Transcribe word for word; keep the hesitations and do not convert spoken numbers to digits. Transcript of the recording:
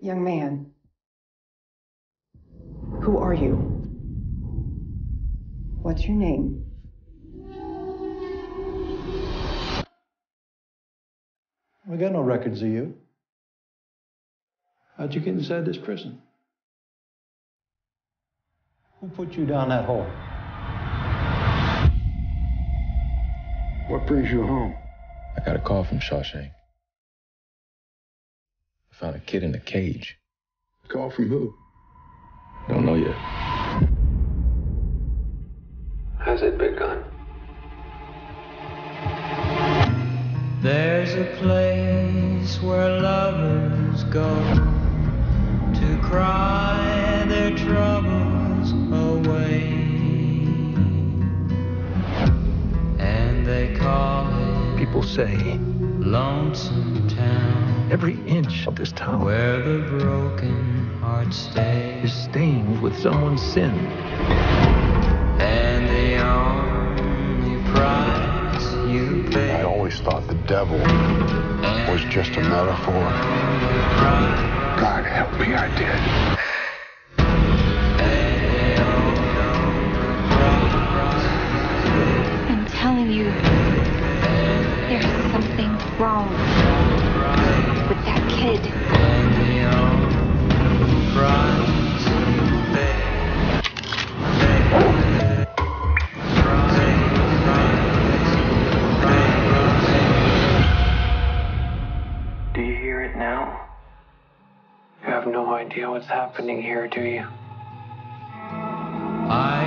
Young man, who are you? What's your name? We got no records of you. How'd you get inside this prison? Who put you down that hole? What brings you home? I got a call from Shawshank. I found a kid in a cage. Call from who? Don't know yet. How's it begun? There's a place where lovers go to cry their troubles away, and they call it People say Lonesome Town. every inch of this town Where the broken heart stays, is stained with someone's sin. and the only price you pay. I always thought the devil was just a metaphor. God help me, I did. I'm telling you, there's something wrong with that kid. Do you hear it now? You have no idea what's happening here, do you? I